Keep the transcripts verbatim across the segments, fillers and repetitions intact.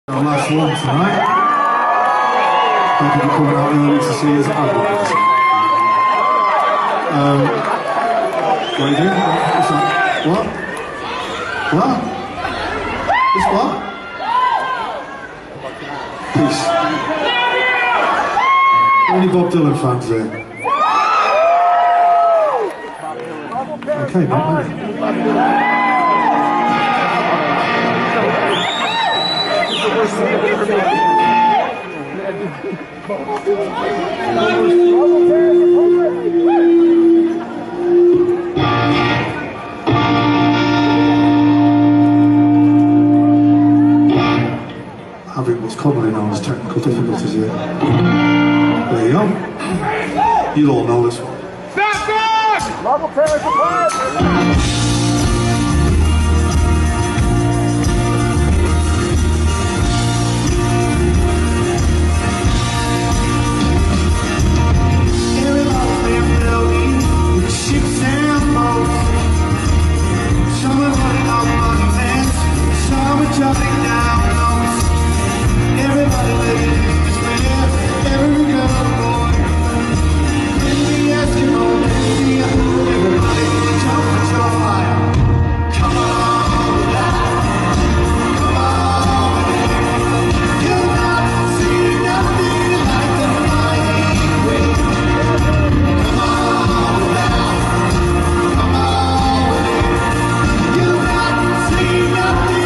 Our last one tonight. Thank you for coming out early to see us. Um, what are you doing? What's that? What? What? This what? Peace. Only Bob Dylan fans there. Okay, not many. Having what's commonly known as technical difficulties here. There you go. You'll all know this one. Stop back! Level terrace apart! Jumping down notes. Everybody living in despair. Every girl boy. In the Eskimo, everybody jump at your fire. Come on down. Come on down. You'll not see nothing like the mighty wind. Come on down. Come on down. You'll not see nothing.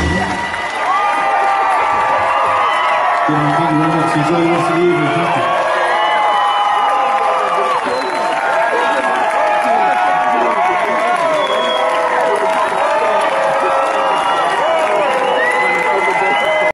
Thank you very much. Enjoy the rest of the evening. Thank you.